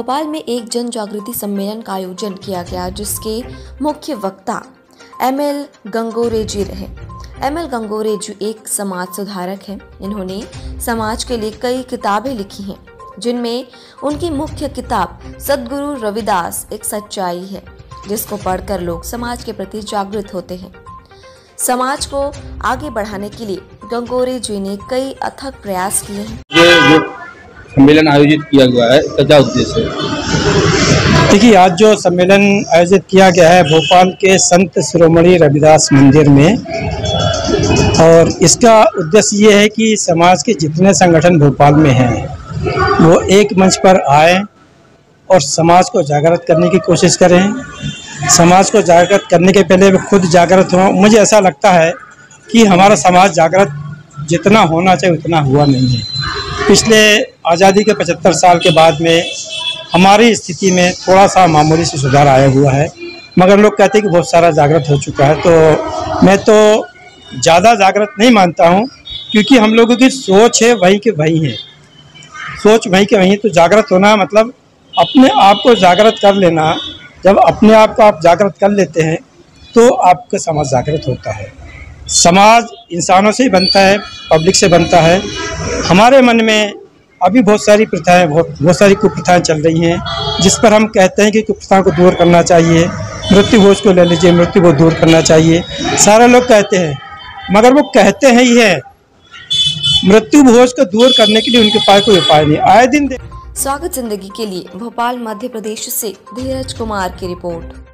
भोपाल में एक जन जागृति सम्मेलन का आयोजन किया गया, जिसके मुख्य वक्ता एमएल गंगोरे जी रहे। एमएल गंगोरे जी एक समाज सुधारक हैं। इन्होंने समाज के लिए कई किताबें लिखी हैं, जिनमें उनकी मुख्य किताब सद्गुरु रविदास एक सच्चाई है, जिसको पढ़कर लोग समाज के प्रति जागृत होते हैं। समाज को आगे बढ़ाने के लिए गंगोरे जी ने कई अथक प्रयास किए हैं। ये जो सम्मेलन आयोजित किया गया है, इसका क्या उद्देश्य है? देखिए, आज जो सम्मेलन आयोजित किया गया है भोपाल के संत शिरोमणि रविदास मंदिर में, और इसका उद्देश्य ये है कि समाज के जितने संगठन भोपाल में हैं वो एक मंच पर आए और समाज को जागृत करने की कोशिश करें। समाज को जागृत करने के पहले वो खुद जागृत हों। मुझे ऐसा लगता है कि हमारा समाज जागृत जितना होना चाहिए उतना हुआ नहीं है। पिछले आज़ादी के 75 साल के बाद में हमारी स्थिति में थोड़ा सा मामूली से सुधार आया हुआ है, मगर लोग कहते हैं कि बहुत सारा जागृत हो चुका है। तो मैं तो ज़्यादा जागृत नहीं मानता हूँ, क्योंकि हम लोगों की सोच है वही के वही है, सोच वही के वही है। तो जागृत होना मतलब अपने आप को जागृत कर लेना। जब अपने आप को आप जागृत कर लेते हैं तो आपका समाज जागृत होता है। समाज इंसानों से ही बनता है, पब्लिक से बनता है। हमारे मन में अभी बहुत सारी प्रथाएं, बहुत सारी कुप्रथाएं चल रही हैं, जिस पर हम कहते हैं कि कुप्रथाओं को दूर करना चाहिए। मृत्यु भोज को ले लीजिए, मृत्यु को दूर करना चाहिए, सारे लोग कहते हैं, मगर वो कहते हैं ही है। मृत्यु भोज को दूर करने के लिए उनके पास कोई उपाय नहीं। आए दिन स्वागत जिंदगी के लिए भोपाल मध्य प्रदेश से धीरज कुमार की रिपोर्ट।